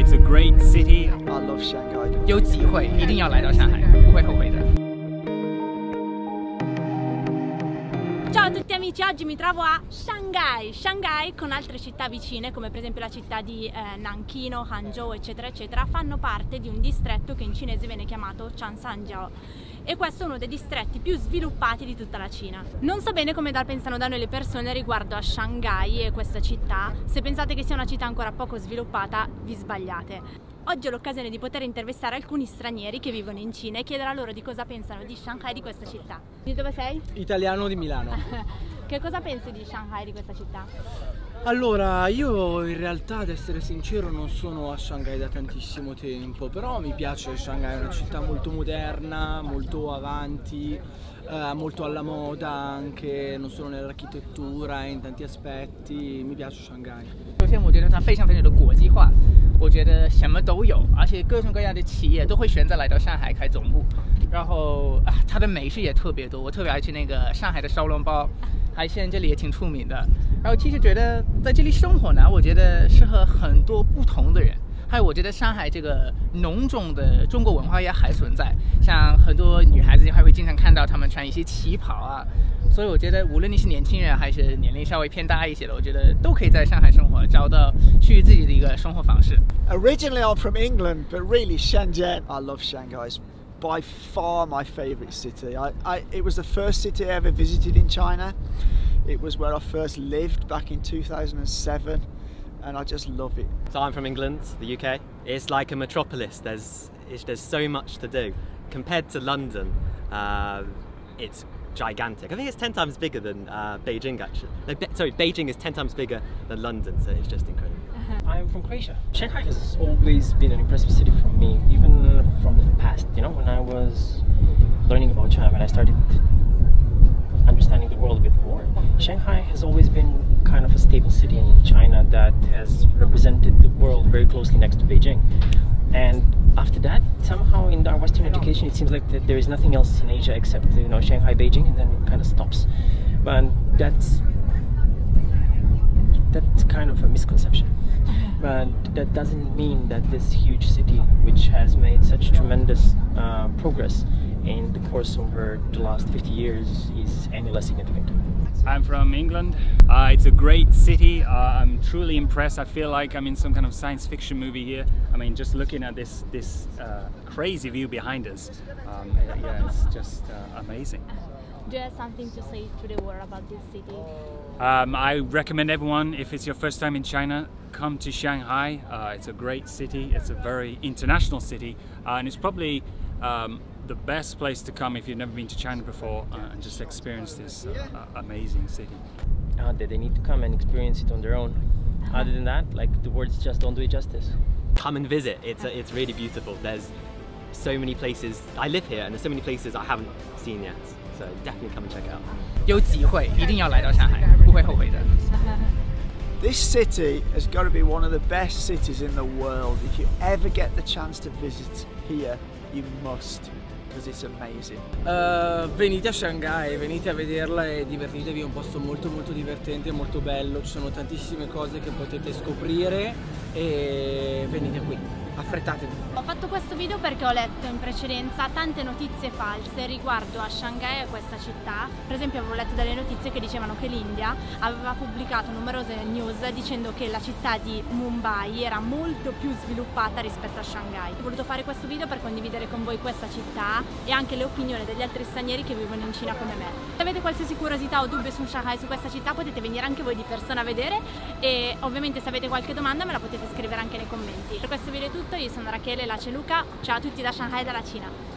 It's a great city. I love Shanghai. 有机会一定要来到上海，不会后悔的。 Ciao a tutti amici, oggi mi trovo a Shanghai con altre città vicine come per esempio la città di Nanchino, Hangzhou eccetera eccetera fanno parte di un distretto che in cinese viene chiamato Chansanjiao e questo è uno dei distretti più sviluppati di tutta la Cina. Non so bene come pensano da noi le persone riguardo a Shanghai e questa città, se pensate che sia una città ancora poco sviluppata vi sbagliate. Oggi ho l'occasione di poter intervistare alcuni stranieri che vivono in Cina e chiedere a loro di cosa pensano di Shanghai, di questa città. Di dove sei? Italiano di Milano. Che cosa pensi di Shanghai, di questa città? Allora, io in realtà, ad essere sincero, non sono a Shanghai da tantissimo tempo, però mi piace Shanghai, è una città molto moderna, molto avanti, molto alla moda anche, non solo nell'architettura, in tanti aspetti, mi piace Shanghai. 首先，我觉得它非常的国际化，我觉得什么都有，而且各种各样的企业都会选择来到上海开总部。然后它的美食也特别多，我特别爱吃那个上海的烧笼包，海鲜这里也挺出名的。然后其实觉得在这里生活呢，我觉得适合很多不同的人。还有我觉得上海这个浓重的中国文化也还存在，像很多女孩子还会经常看到她们穿一些旗袍啊。 所以我觉得，无论你是年轻人还是年龄稍微偏大一些的，我觉得都可以在上海生活，找到属于自己的一个生活方式。 Originally I'm from England, but really Shenzhen. I love Shanghai. It's by far my favourite city. It was the first city I ever visited in China. It was where I first lived back in 2007, and I just love it. So I'm from England, the UK. It's like a metropolis. There's so much to do. Compared to London, it's gigantic. I think it's 10 times bigger than Beijing actually. No, sorry, Beijing is 10 times bigger than London, so it's just incredible. I'm from Croatia. Shanghai has always been an impressive city for me, even from the past. You know, when I was learning about China, when I started understanding the world a bit more, Shanghai has always been kind of a stable city in China that has represented the world very closely next to Beijing. And after that, somehow in our Western education, it seems like that there is nothing else in Asia except, you know, Shanghai, Beijing, and then it kind of stops. But that's kind of a misconception. But that doesn't mean that this huge city, which has made such tremendous progress in the course over the last 50 years, is any less significant. I'm from England. It's a great city. I'm truly impressed. I feel like I'm in some kind of science fiction movie here. I mean, just looking at this crazy view behind us, yeah, it's just amazing. Do you have something to say to the world about this city? I recommend everyone, if it's your first time in China, come to Shanghai. It's a great city. It's a very international city, and it's probably the best place to come if you've never been to China before and just experience this amazing city. They need to come and experience it on their own. Other than that, like, the words just don't do it justice. Come and visit. It's really beautiful. There's so many places. I live here, and there's so many places I haven't seen yet. So definitely come and check it out. 有机会一定要来到上海，不会后悔的。 This city has got to be one of the best cities in the world. If you ever get the chance to visit here, you must, because it's amazing. Venite a Shanghai, venite a vederla e divertitevi, è un posto molto molto divertente, molto bello, ci sono tantissime cose che potete scoprire e venite qui, affrettatevi. Ho fatto questo video perché ho letto in precedenza tante notizie false riguardo a Shanghai e a questa città. Per esempio avevo letto delle notizie che dicevano che l'India aveva pubblicato numerose news dicendo che la città di Mumbai era molto più sviluppata rispetto a Shanghai. Ho voluto fare questo video per condividere con voi questa città e anche le opinioni degli altri stranieri che vivono in Cina come me. Se avete qualsiasi curiosità o dubbio su Shanghai, su questa città, potete venire anche voi di persona a vedere e ovviamente se avete qualche domanda me la potete scrivere anche nei commenti. Per questo video è tutto, io sono Rachele, là c'è Luca, ciao a tutti da Shanghai e dalla Cina.